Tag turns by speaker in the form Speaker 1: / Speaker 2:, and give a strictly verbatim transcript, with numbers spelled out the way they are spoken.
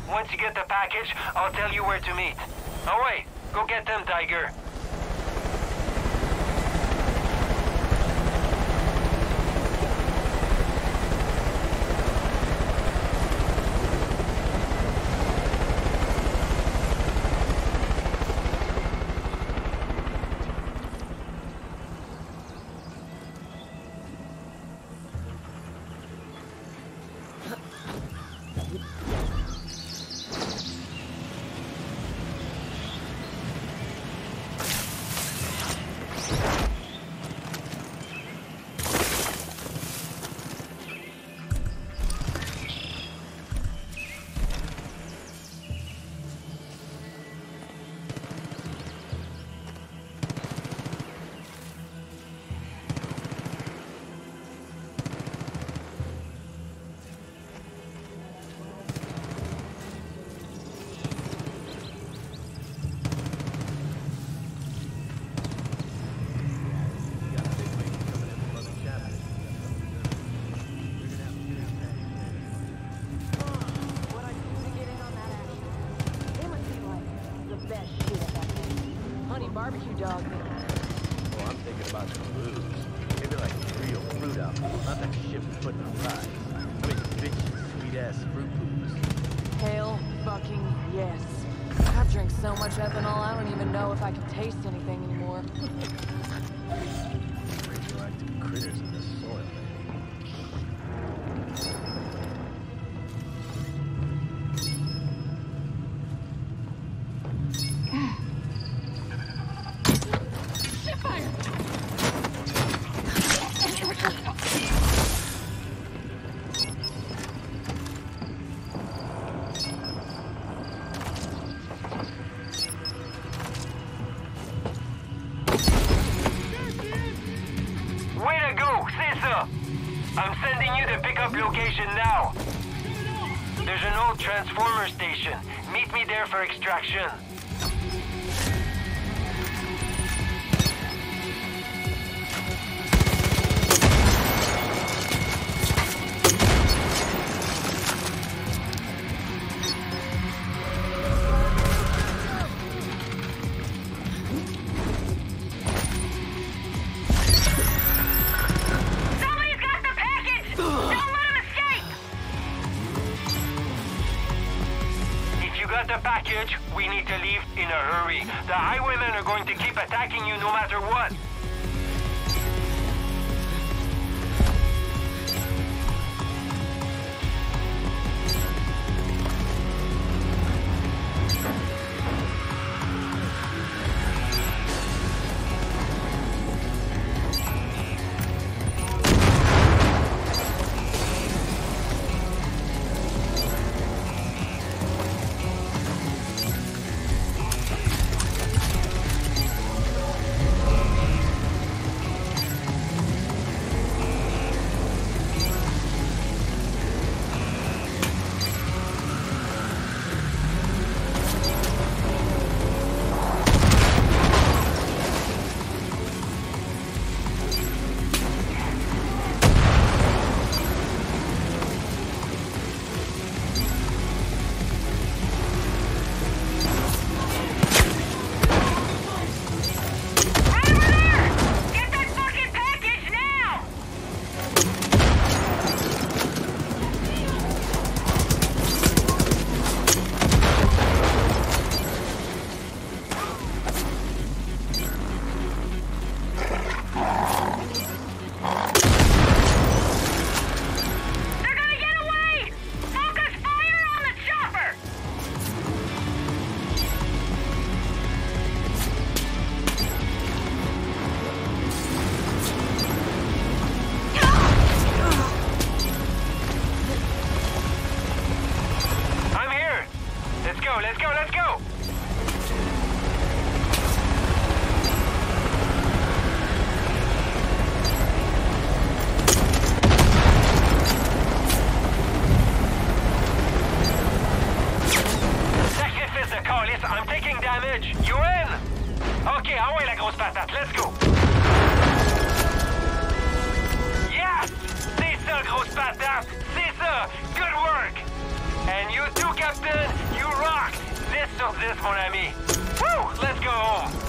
Speaker 1: Once you get the package, I'll tell you where to meet. Oh wait, go get them, Tiger.
Speaker 2: Barbecue dog.
Speaker 3: Well, I'm thinking about some booze. Maybe like real fruit alcohol, not that shit we put in the fries. I mean, big, sweet-ass fruit booze.
Speaker 2: Hell fucking yes. I've drank so much ethanol, I don't even know if I can taste anything anymore.
Speaker 3: Radioactive critters in the soil.
Speaker 1: I'm sending you the pickup location now. There's an old transformer station. Meet me there for extraction. The package, we need to leave in a hurry. The highwaymen are going to keep attacking you no matter what. Let's go, let's go! Sacrifice the car, listen, I'm taking damage. You in? Ok, envoie la grosse patate, let's go! Yes! C'est ça, grosse patate! C'est ça! Good work! And you too, Captain! You rock! This sur dix, mon ami! Woo! Let's go home!